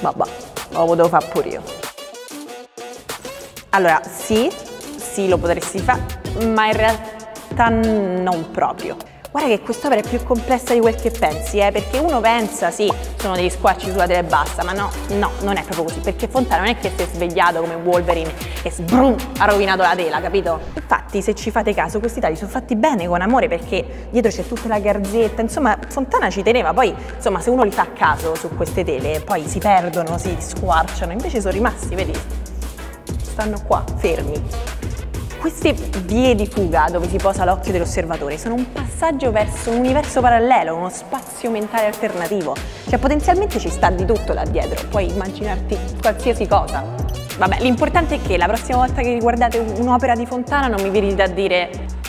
Vabbè, lo potevo fare pure io. Allora, sì, lo potresti fare, ma in realtà non proprio. Guarda che quest'opera è più complessa di quel che pensi, perché uno pensa, sì, sono degli squarci sulla tela e basta, ma no, non è proprio così, perché Fontana non è che si è svegliato come Wolverine e sbrum, ha rovinato la tela, capito? Infatti, se ci fate caso, questi tagli sono fatti bene, con amore, perché dietro c'è tutta la garzetta, insomma, Fontana ci teneva, poi, insomma, se uno li fa a caso su queste tele, poi si perdono, si squarciano, invece sono rimasti, vedi, stanno qua, fermi. Queste vie di fuga dove si posa l'occhio dell'osservatore sono un passaggio verso un universo parallelo, uno spazio mentale alternativo. Cioè potenzialmente ci sta di tutto là dietro, puoi immaginarti qualsiasi cosa. Vabbè, l'importante è che la prossima volta che riguardate un'opera di Fontana non mi venite a dire